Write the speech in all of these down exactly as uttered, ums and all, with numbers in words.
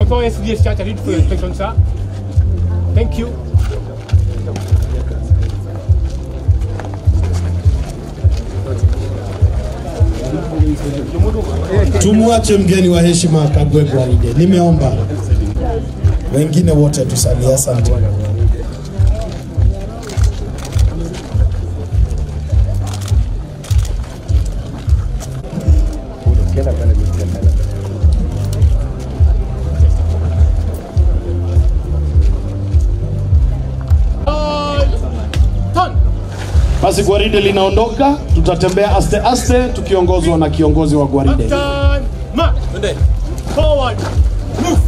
before S D A start, I need for your inspection, sir. Thank you. Tumwache mgeni wa heshima akague gwaride. Nimeomba. Wengine wote tusalie. Asante. Basi gwaride linaondoka, tutatembea aste aste tukiongozwa na kiongozi wa gwaride. Forward. Move.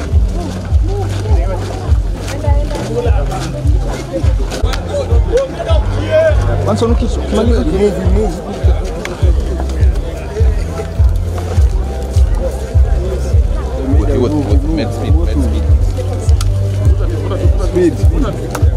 Once on kiss, move, move. What? What? Med speed, med speed. Speed.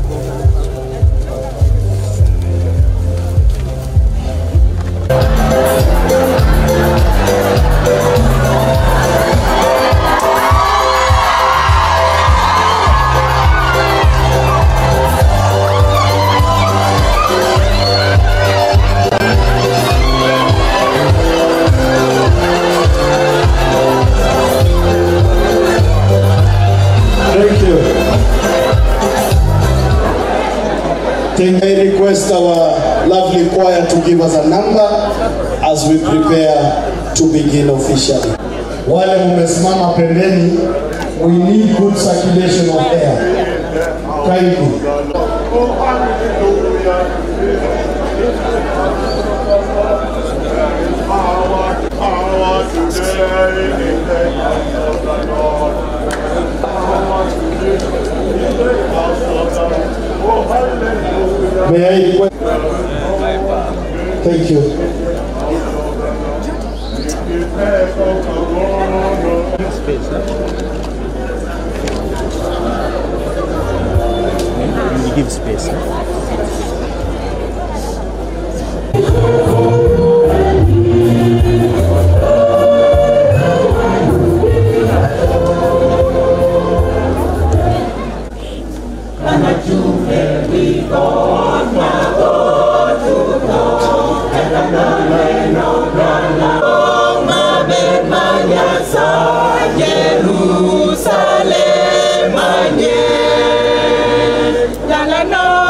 I request our lovely choir to give us a number as we prepare to begin officially. Wale mumesimama pembeni, we need good circulation of air. Kindly. May I request? Thank you. Space, huh? You give space, huh? Jerusalem,